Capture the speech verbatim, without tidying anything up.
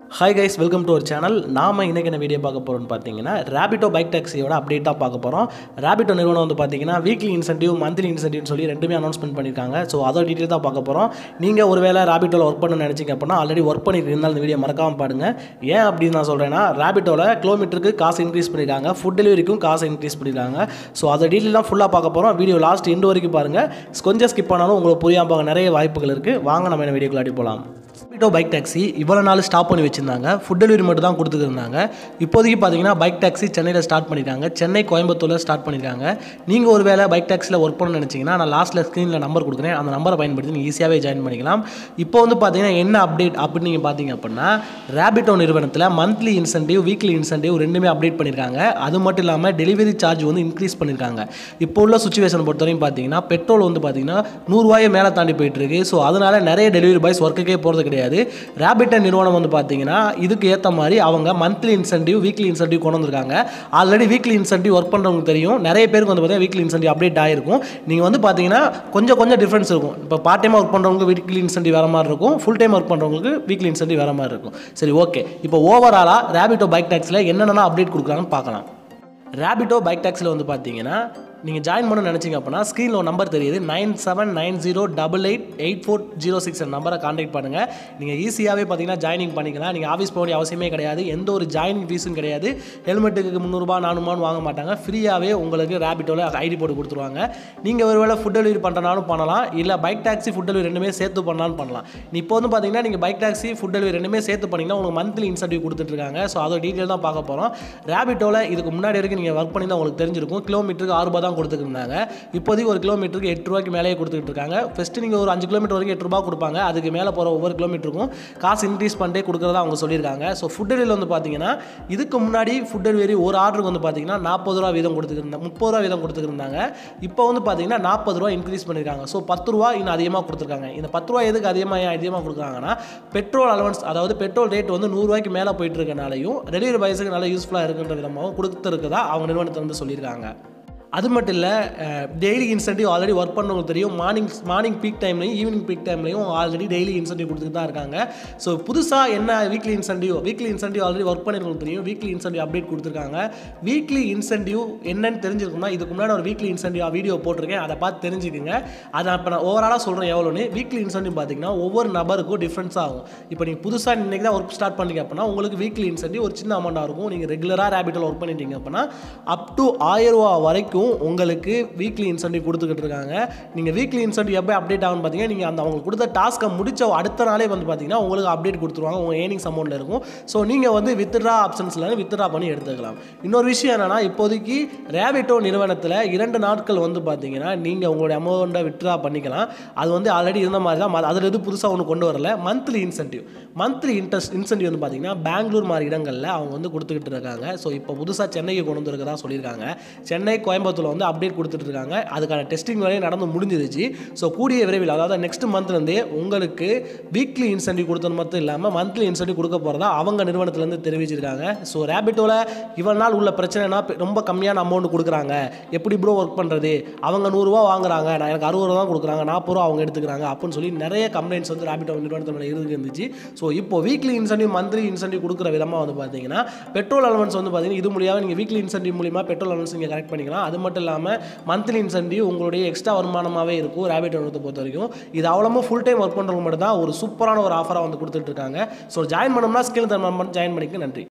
Hi guys, welcome to our channel. நாம இன்னைக்கு என்ன வீடியோ பார்க்க போறோம்னு பாத்தீங்கன்னா rapido பைக் டாக்ஸியோட அப்டேட் தான் பார்க்க போறோம். rapido நிறுவனம் வந்து பாத்தீங்கன்னா வீக்லி இன்சென்டிவ், மந்த்லி இன்சென்டிவ் சொல்லி ரெண்டுமே அனௌன்ஸ்மென்ட் பண்ணிருக்காங்க. சோ அதோட டீடைல் தான் பார்க்க போறோம். நீங்க ஒருவேளை rapidoல வர்க் பண்ணனும்னு நினைச்சீங்க அப்படினா ஆல்ரெடி வர்க் பண்ணிட்டு இருந்தால் இந்த வீடியோ மறக்காம பாருங்க. ஏன் அப்படி நான் சொல்றேன்னா rapidoல கிலோமீட்டருக்கு காசு இன்கிரீஸ் பண்ணிருக்காங்க. ஃபுட் டெலிவரிக்கும் காசு இன்கிரீஸ் பண்ணிருக்காங்க. சோ அத டீடைல் தான் ஃபுல்லா பார்க்க போறோம். வீடியோ லாஸ்ட் எண்ட் வரைக்கும் பாருங்க. கொஞ்சம் ஸ்கிப் பண்ணாலும் உங்களுக்கு புரியாம போக நிறைய வாய்ப்புகள் இருக்கு. வாங்க நம்ம இந்த வீடியோக்குள்ள அடி போலாம். rapido பைக் டாக்ஸி இவ்வளவு நாள் ஸ்டாப் பண்ணி வச்சிருந்தாங்க. ஃபுட் டெலிவரி மட்டும் தான் கொடுத்துருந்தாங்க. இப்போதைக்கு பார்த்தீங்கன்னா பைக் டாக்ஸி சென்னையில் ஸ்டார்ட் பண்ணிட்டாங்க. சென்னை கோயம்புத்தூரில் ஸ்டார்ட் பண்ணியிருக்காங்க. நீங்கள் ஒரு வேளை பைக் டாக்ஸியில் ஒர்க் பண்ணணும்னு நினச்சிங்கன்னா நான் லாஸ்ட்டில் ஸ்க்ரீனில் நம்பர் கொடுக்குறேன். அந்த நம்பரை பயன்படுத்தி நீங்கள் ஈஸியாகவே ஜாயின் பண்ணிக்கலாம். இப்போ வந்து பார்த்தீங்கன்னா என்ன அப்டேட் அப்படின்னு நீங்கள் பார்த்தீங்க அப்படின்னா rapido நிறுவனத்தில் மந்த்லி இன்சென்டிவ், வீக்லி இன்சென்டிவ் ரெண்டுமே அப்டேட் பண்ணியிருக்காங்க. அது மட்டும் இல்லாமல் டெலிவரி சார்ஜ் வந்து இன்க்ரீஸ் பண்ணியிருக்காங்க. இப்போ உள்ள சுச்சுவேஷன் பொறுத்தவரைக்கும் பார்த்தீங்கன்னா பெட்ரோல் வந்து பார்த்தீங்கன்னா நூறுரூவாயை மேலே தாண்டி போயிட்டு இருக்கு. ஸோ அதனால நிறைய டெலிவரி பாய்ஸ் ஒர்க்குக்கே போகிறது கிடையாது. rapido நிறுவனம் வந்து பார்த்தீங்கன்னா இதுக்கு ஏற்ற மாதிரி அவங்க மந்த்லி இன்சென்டிவ், வீக்லி இன்சென்டிவ் கொண்டு வந்திருக்காங்க. ஆல்ரெடி வீக்லி இன்சென்டிவ் ஒர்க் பண்ணுறவங்க தெரியும். நிறைய பேருக்கு வந்து பார்த்தீங்கன்னா வீக்லி இன்சென்டிவ் அப்டேட் ஆகிருக்கும். நீங்கள் வந்து பார்த்தீங்கன்னா கொஞ்சம் கொஞ்சம் டிஃப்ரென்ஸ் இருக்கும். இப்போ பார்ட் டைமாக ஒர்க் பண்ணுறவங்க வீக்லி இன்சென்டிவ் வேறு மாதிரி இருக்கும். ஃபுல் டைம் ஒர்க் பண்ணுறவங்களுக்கு வீக்லி இன்சென்டிவ் வேறு மாதிரி இருக்கும். சரி, ஓகே. இப்போ ஓவராலாக rapido பைக் டாக்ஸியில் என்னென்ன அப்டேட் கொடுக்குறாங்கன்னு பார்க்கலாம். rapido பைக் டாக்ஸியில் வந்து பார்த்தீங்கன்னா நீங்கள் ஜாயின் பண்ண நினச்சிங்க அப்படின்னா ஸ்க்ரீனில் ஒரு நம்பர் தெரியுது, nine seven nine zero double eight eight four zero six நம்பரை கான்டாக்ட் பண்ணுங்கள். நீங்கள் ஈஸியாகவே பார்த்தீங்கன்னா ஜாயினிங் பண்ணிக்கலாம். நீங்கள் ஆஃபீஸ் போக வேண்டிய அவசியமே கிடையாது. எந்த ஒரு ஜாயினிங் ஃபீஸும் கிடையாது. ஹெல்மெட்டுக்கு முந்நூறுபா நானூறுபான்னு வாங்க மாட்டாங்க. ஃப்ரீயாகவே உங்களுக்கு rapidoல ஐடி போட்டு கொடுத்துருவாங்க. நீங்கள் ஒருவேளை ஃபுட் டெலிவரி பண்ணுறனாலும் பண்ணலாம், இல்லை பைக் டாக்ஸி ஃபுட் டெலிவரி ரெண்டுமே சேர்த்து பண்ணாலும் பண்ணலாம். இப்போ வந்து பார்த்தீங்கன்னா நீங்கள் பைக் டாக்ஸி ஃபுட் டெலிவரி ரெண்டுமே சேர்த்து பண்ணிங்கன்னா உங்களுக்கு மந்த்லி இன்சென்டிவ் கொடுத்துட்ருக்காங்க. ஸோ அதோட டீட்டெயில் தான் பார்க்க போகிறோம். rapidoல இதுக்கு முன்னாடி வரைக்கும் நீங்கள் ஒர்க் பண்ணி தான் உங்களுக்கு தெரிஞ்சிருக்கும். கிலோமீட்டருக்கு ஆறு ரூபா தான் கொடுத்துருந்தாங்க. இப்போதைக்கு ஒரு கிலோமீட்டருக்கு எட்டு ரூபாய்க்கு மேலே கொடுத்துட்டு இருக்காங்க. ஃபஸ்ட்டு நீங்கள் ஒரு அஞ்சு கிலோமீட்டர் வரைக்கும் எட்டு ரூபா கொடுப்பாங்க. அதுக்கு மேலே போகிற ஒவ்வொரு கிலோமீட்டருக்கும் காசு இன்க்ரீஸ் பண்ணிட்டே கொடுக்குறதா அவங்க சொல்லியிருக்காங்க. ஸோ ஃபுட் டெலிவரி வந்து பார்த்தீங்கன்னா இதுக்கு முன்னாடி ஃபுட் டெலிவரி ஒரு ஆர்டருக்கு வந்து பார்த்தீங்கன்னா நாற்பது ரூபா வீதம் கொடுத்துருந்தாங்க, முப்பது ரூபா வீதம் கொடுத்துருந்தாங்க. இப்போ வந்து பார்த்தீங்கன்னா நாற்பது ரூபா இன்க்ரீஸ் பண்ணியிருக்காங்க. ஸோ பத்து ரூபா இன்னும் அதிகமாக கொடுத்துருக்காங்க. இந்த பத்து ரூபா எதுக்கு அதிகமாக அதிகமாக கொடுக்குறாங்கன்னா பெட்ரோல் அலவன்ஸ், அதாவது பெட்ரோல் ரேட் வந்து நூறுரூவாய்க்கு மேலே போயிட்டு இருக்கனாலையும் டெலிவரி பாய்ஸுக்கு நல்லா யூஸ்ஃபுல்லாக இருக்குன்ற விதமாகவும் கொடுத்துருக்குதா அவங்க நிறுவனத்தை வந்து சொல்லியிருக்காங்க. அது மட்டும் இல்லை, டெய்லி இன்சென்டிவ் ஆல்ரெடி ஒர்க் பண்ணவங்களுக்கு தெரியும். மார்னிங் மார்னிங் பீக் டைம்லையும் ஈவினிங் பீக் டைம்லையும் ஆல்ரெடி டெய்லி இன்சென்டிவ் கொடுத்துட்டு தான் இருக்காங்க. ஸோ புதுசாக என்ன weekly incentive, weekly incentive already work பண்ணிருக்கவங்களுக்கு தெரியும். வீக்லி இன்சென்டிவ் அப்டேட் கொடுத்துருக்காங்க. வீக்லி இன்சென்டிவ் என்னன்னு தெரிஞ்சிருக்கும்னா இதுக்கு முன்னாடி ஒரு வீக்லி இன்சென்டிவ் வீடியோ போட்டிருக்கேன், அதை பார்த்து தெரிஞ்சுக்குங்க. அதை இப்போ நான் ஓவராலாக சொல்கிறேன் எவ்வளோன்னு. வீக்லி இன்சென்டிவ் பார்த்தீங்கன்னா ஒவ்வொரு நபருக்கும் டிஃப்ரென்ஸ் ஆகும். இப்போ நீங்கள் புதுசாக இன்றைக்கி தான் ஒர்க் ஸ்டார்ட் பண்ணிங்க அப்படின்னா உங்களுக்கு வீக்லி இன்சென்டிவ் ஒரு சின்ன அமௌண்ட்டாக இருக்கும். நீங்கள் ரெகுலராக rapidoல ஒர்க் பண்ணிட்டீங்க அப்படின்னா அப் டு ஆயிரம் ரூபா வரைக்கும் உங்களுக்கு வீக்லி இன்சென்டிவ் கொடுத்துக்கிட்டு இருக்காங்க. நீங்கள் வீக்லி இன்சென்டிவ் எப்போ அப்டேட் ஆகும்னு பார்த்தீங்கன்னா நீங்கள் அந்த அவங்க கொடுத்த டாஸ்க்கை முடிச்ச அடுத்த நாளே வந்து பார்த்தீங்கன்னா உங்களுக்கு அப்டேட் கொடுத்துருவாங்க. உங்கள் ஏர்னிங்ஸ் அமௌண்ட்டில் இருக்கும். ஸோ நீங்கள் வந்து வித்ட்ரா ஆப்ஷன்ஸில் வித்ட்ரா பண்ணி எடுத்துக்கலாம். இன்னொரு விஷயம் என்னன்னா இப்போதைக்கு rapido நிறுவனத்தில் இரண்டு நாட்கள் வந்து பார்த்தீங்கன்னா நீங்கள் உங்களுடைய அமௌண்ட்டை வித்ட்ரா பண்ணிக்கலாம். அது வந்து ஆல்ரெடி இருந்த மாதிரி தான். அதில் எது புதுசாக ஒன்று கொண்டு வரல. Monthly incentive monthly interest incentive வந்து பார்த்தீங்கன்னா பெங்களூர் மாதிரி இடங்களில் அவங்க வந்து கொடுத்துக்கிட்டு இருக்காங்க. ஸோ இப்போ புதுசாக சென்னைக்கு கொண்டு வந்துருக்கதா சொல்லியிருக்காங்க. சென்னை கோயம்புத்தூர் வந்து அப்டேட் கொடுத்துட்டு இருக்காங்க. அதுக்கான டெஸ்டிங் வரையும் நடந்து முடிஞ்சிருச்சு. ஸோ கூடிய விரைவில், அதாவது நெக்ஸ்ட் மந்த்லேருந்தே உங்களுக்கு வீக்லி இன்சென்டிவ் கொடுத்தது மட்டும் இல்லாமல் மந்த்லி இன்சென்டிவ் கொடுக்க போகிறதா அவங்க நிறுவனத்திலேருந்து தெரிவிச்சிருக்காங்க. ஸோ rapidoல இவ்வளோ நாள் உள்ள பிரச்சனைனா ரொம்ப கம்மியான அமௌண்ட் கொடுக்குறாங்க, எப்படி ப்ரோ ஒர்க் பண்ணுறது, அவங்க நூறுரூவா வாங்குறாங்க, நான் எனக்கு அறுபது ரூபா தான் கொடுக்குறாங்க, நாற்பது ரூபா அவங்க எடுத்துக்கிறாங்க அப்படின்னு சொல்லி நிறைய கம்ப்ளைண்ட்ஸ் வந்து rapido நிறுவனத்தில் இருந்து இருந்துச்சு. ஸோ இப்போ வீக்லி இன்சென்டிவ், மந்த்லி இன்சென்டிவ் கொடுக்குற விதமாக வந்து பார்த்தீங்கன்னா பெட்ரோல் அலவன்ஸ் வந்து பார்த்தீங்கன்னா இது மூலியமாக நீங்கள் வீக்லி இன்சென்டிவ் மூலியமாக பெட்ரோல் அலவன்ஸ் நீங்கள் கரெக்ட் பண்ணிக்கலாம். அது மட்டும் இல்லாமல் மந்த்லி இன்சென்டிவ் உங்களுடைய எக்ஸ்ட்ரா வருமானமாகவே இருக்கும் rapido நிறுவனத்தை பொறுத்த வரைக்கும். இது அவ்வளோ ஃபுல் டைம் ஒர்க் பண்ணுறவங்க மட்டும் தான் ஒரு சூப்பரான ஒரு ஆஃபராக வந்து கொடுத்துட்டு இருக்காங்க. ஸோ ஜாயின் பண்ணோம்னா ஸ்கில் தரமாக ஜாயின் பண்ணிக்க. நன்றி.